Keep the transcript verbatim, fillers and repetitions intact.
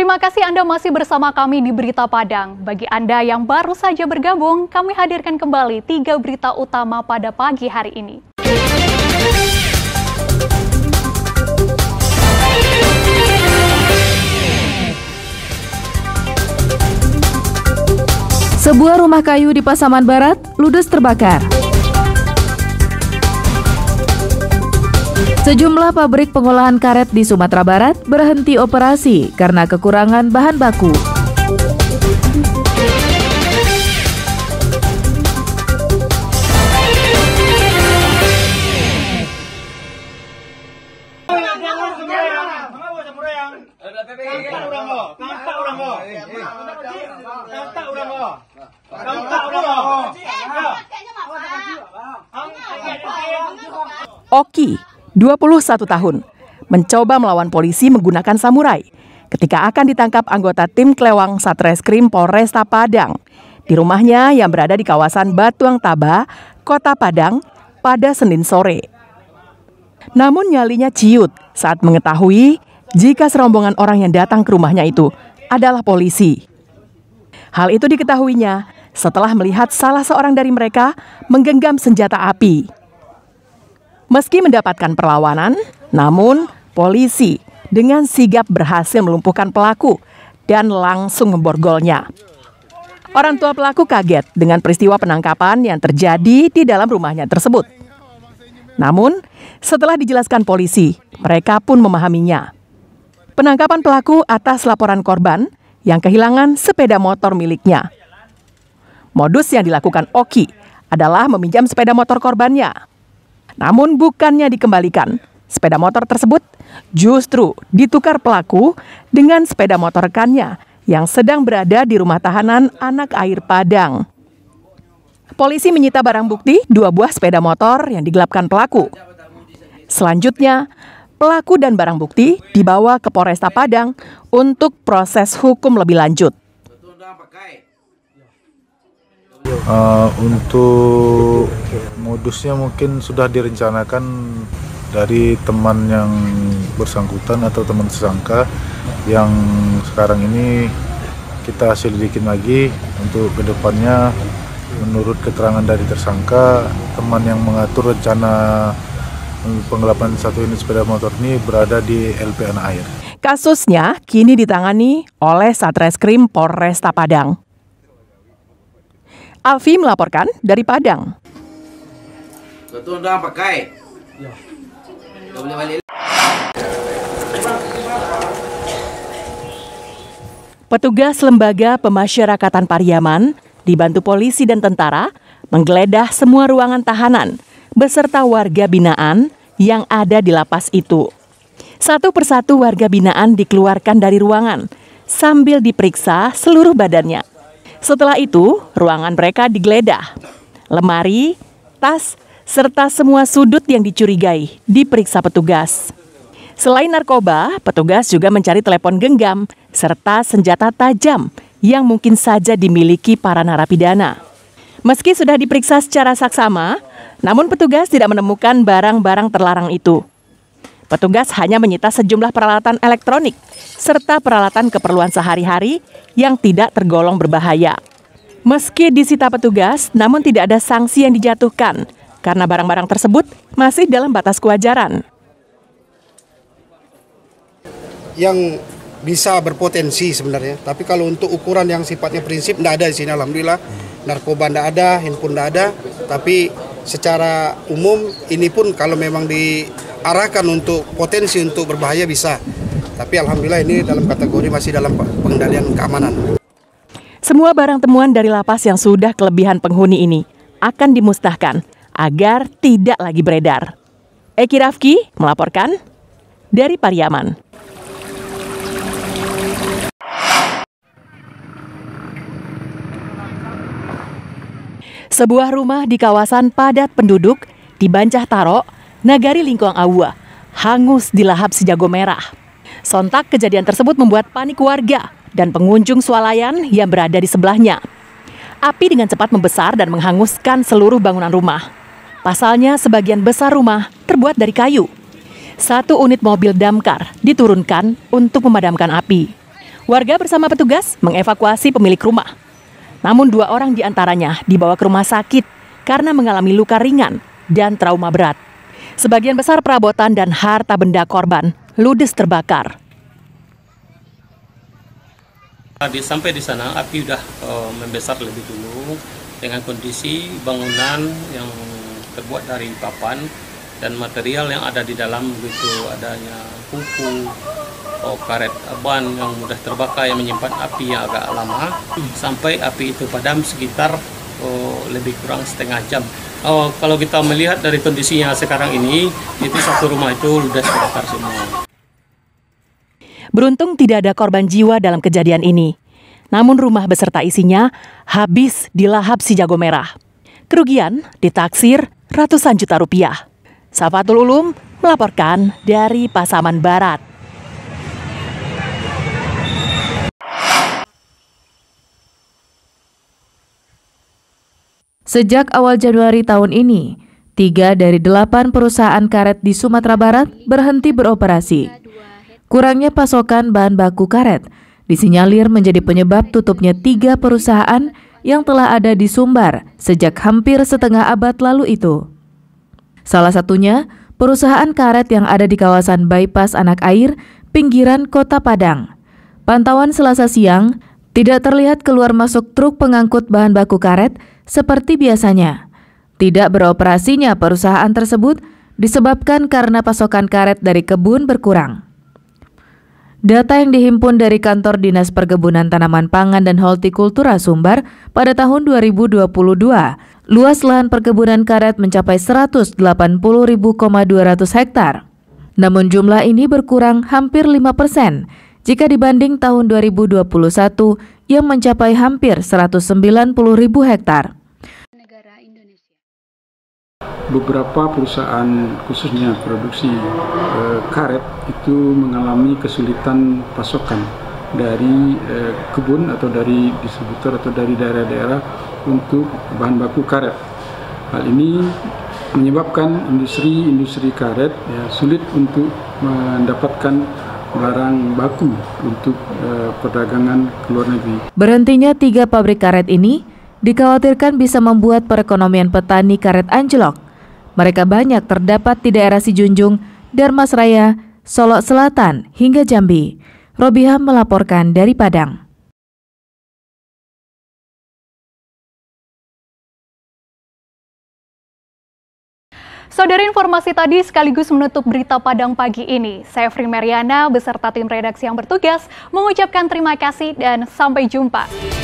Terima kasih Anda masih bersama kami di Berita Padang. Bagi Anda yang baru saja bergabung, kami hadirkan kembali tiga berita utama pada pagi hari ini. Sebuah rumah kayu di Pasaman Barat ludes terbakar. Sejumlah pabrik pengolahan karet di Sumatera Barat berhenti operasi karena kekurangan bahan baku. Oki, dua puluh satu tahun, mencoba melawan polisi menggunakan samurai ketika akan ditangkap anggota tim Klewang Satreskrim Polresta Padang di rumahnya yang berada di kawasan Batuang Taba, Kota Padang pada Senin sore. Namun nyalinya ciut saat mengetahui jika serombongan orang yang datang ke rumahnya itu adalah polisi. Hal itu diketahuinya setelah melihat salah seorang dari mereka menggenggam senjata api. Meski mendapatkan perlawanan, namun polisi dengan sigap berhasil melumpuhkan pelaku dan langsung memborgolnya. Orang tua pelaku kaget dengan peristiwa penangkapan yang terjadi di dalam rumahnya tersebut. Namun, setelah dijelaskan polisi, mereka pun memahaminya. Penangkapan pelaku atas laporan korban yang kehilangan sepeda motor miliknya. Modus yang dilakukan Oki adalah meminjam sepeda motor korbannya. Namun bukannya dikembalikan, sepeda motor tersebut justru ditukar pelaku dengan sepeda motor rekannya yang sedang berada di rumah tahanan Anak Air Padang. Polisi menyita barang bukti dua buah sepeda motor yang digelapkan pelaku. Selanjutnya, pelaku dan barang bukti dibawa ke Polresta Padang untuk proses hukum lebih lanjut. Uh, untuk modusnya mungkin sudah direncanakan dari teman yang bersangkutan atau teman tersangka yang sekarang ini kita selidikin lagi untuk kedepannya. Menurut keterangan dari tersangka, teman yang mengatur rencana penggelapan satu unit sepeda motor ini berada di L P Anak Air. Kasusnya kini ditangani oleh Satreskrim Polresta Padang. Alfi melaporkan dari Padang. Petugas Lembaga Pemasyarakatan Pariaman dibantu polisi dan tentara menggeledah semua ruangan tahanan beserta warga binaan yang ada di lapas itu. Satu persatu warga binaan dikeluarkan dari ruangan sambil diperiksa seluruh badannya. Setelah itu, ruangan mereka digeledah. Lemari, tas, serta semua sudut yang dicurigai diperiksa petugas. Selain narkoba, petugas juga mencari telepon genggam serta senjata tajam yang mungkin saja dimiliki para narapidana. Meski sudah diperiksa secara saksama, namun petugas tidak menemukan barang-barang terlarang itu. Petugas hanya menyita sejumlah peralatan elektronik serta peralatan keperluan sehari-hari yang tidak tergolong berbahaya. Meski disita petugas, namun tidak ada sanksi yang dijatuhkan karena barang-barang tersebut masih dalam batas kewajaran. Yang bisa berpotensi sebenarnya, tapi kalau untuk ukuran yang sifatnya prinsip tidak ada di sini, alhamdulillah. Narkoba tidak ada, handphone tidak ada, tapi secara umum ini pun kalau memang diarahkan untuk potensi untuk berbahaya bisa. Tapi alhamdulillah ini dalam kategori masih dalam pengendalian keamanan. Semua barang temuan dari lapas yang sudah kelebihan penghuni ini akan dimusnahkan agar tidak lagi beredar. Eki Rafki melaporkan dari Pariaman. Sebuah rumah di kawasan padat penduduk di Bancah Taro, Nagari Lingkuang Aua, hangus dilahap si jago merah. Sontak kejadian tersebut membuat panik warga dan pengunjung swalayan yang berada di sebelahnya. Api dengan cepat membesar dan menghanguskan seluruh bangunan rumah. Pasalnya sebagian besar rumah terbuat dari kayu. Satu unit mobil damkar diturunkan untuk memadamkan api. Warga bersama petugas mengevakuasi pemilik rumah. Namun dua orang diantaranya dibawa ke rumah sakit karena mengalami luka ringan dan trauma berat. Sebagian besar perabotan dan harta benda korban ludes terbakar. Sampai di sana api sudah uh, membesar lebih dulu dengan kondisi bangunan yang terbuat dari papan dan material yang ada di dalam, begitu adanya kuku, oh, karet ban yang mudah terbakar yang menyimpan api yang agak lama, sampai api itu padam sekitar oh, lebih kurang setengah jam. Oh, kalau kita melihat dari kondisinya sekarang ini, itu satu rumah itu ludes terbakar semua. Beruntung tidak ada korban jiwa dalam kejadian ini. Namun rumah beserta isinya habis dilahap si jago merah. Kerugian ditaksir ratusan juta rupiah. Safatul Ulum melaporkan dari Pasaman Barat. Sejak awal Januari tahun ini, tiga dari delapan perusahaan karet di Sumatera Barat berhenti beroperasi. Kurangnya pasokan bahan baku karet disinyalir menjadi penyebab tutupnya tiga perusahaan yang telah ada di Sumbar sejak hampir setengah abad lalu itu. Salah satunya perusahaan karet yang ada di kawasan Bypass Anak Air, pinggiran Kota Padang. Pantauan Selasa siang, tidak terlihat keluar masuk truk pengangkut bahan baku karet seperti biasanya. Tidak beroperasinya perusahaan tersebut disebabkan karena pasokan karet dari kebun berkurang. Data yang dihimpun dari Kantor Dinas Perkebunan Tanaman Pangan dan Hortikultura Sumbar pada tahun dua ribu dua puluh dua, luas lahan perkebunan karet mencapai seratus delapan puluh ribu koma dua ratus hektar. Namun jumlah ini berkurang hampir lima persen jika dibanding tahun dua ribu dua puluh satu yang mencapai hampir seratus sembilan puluh ribu hektar. Beberapa perusahaan khususnya produksi eh, karet itu mengalami kesulitan pasokan dari eh, kebun atau dari distributor atau dari daerah-daerah untuk bahan baku karet. Hal ini menyebabkan industri-industri karet ya, sulit untuk mendapatkan barang baku untuk eh, perdagangan ke luar negeri. Berhentinya tiga pabrik karet ini dikhawatirkan bisa membuat perekonomian petani karet anjlok. Mereka banyak terdapat di daerah Sijunjung, Darmas Raya, Solok Selatan, hingga Jambi. Robiham melaporkan dari Padang. Saudara, informasi tadi sekaligus menutup berita Padang pagi ini. Saya Fri Mariana beserta tim redaksi yang bertugas mengucapkan terima kasih dan sampai jumpa.